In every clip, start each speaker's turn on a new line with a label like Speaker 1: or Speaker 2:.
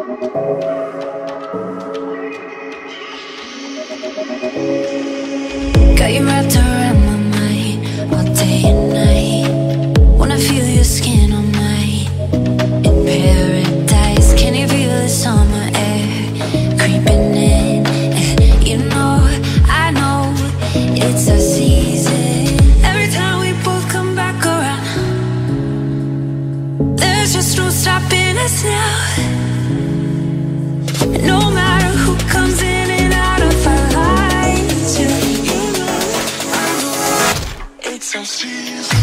Speaker 1: Got you wrapped around my mind all day and night. Wanna feel your skin on mine. In paradise, can you feel the summer air creeping in? And you know, I know, it's our season. Every time we both come back around, there's just no stopping us now. No matter who comes in and out of our lives, you know, it's our season.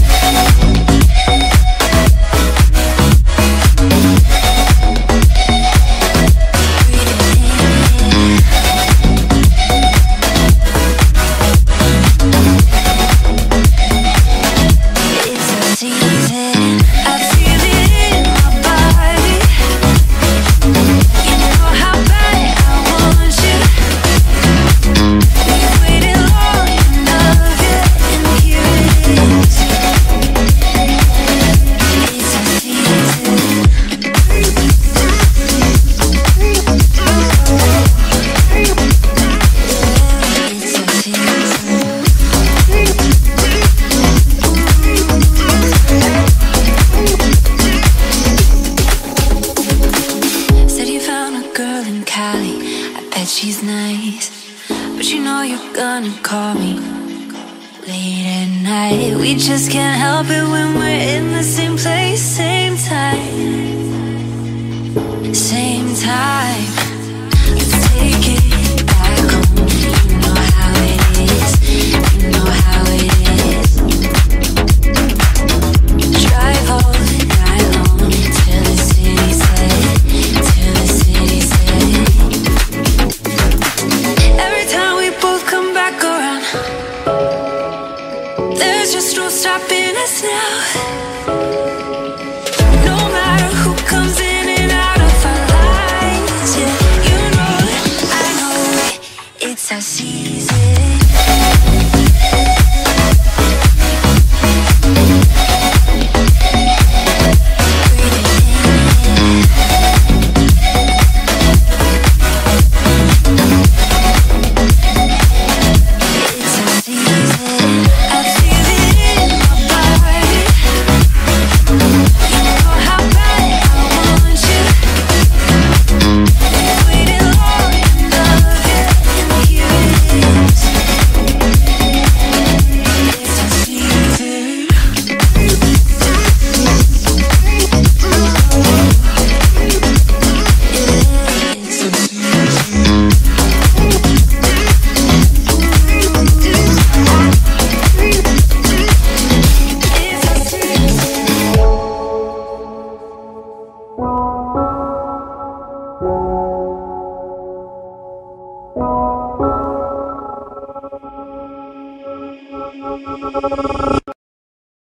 Speaker 1: She's nice, but you know you're gonna call me late at night. We just can't help it when we're in the same place, same time, same time. Let's take it back home. You know how it is, you know how it is. Drive all night long till the city's dead, till the city's dead. Every time we both come back around, there's just no stopping us now. No matter who comes in and out of our lives, yeah, you know, I know, it's our season.
Speaker 2: Thank you.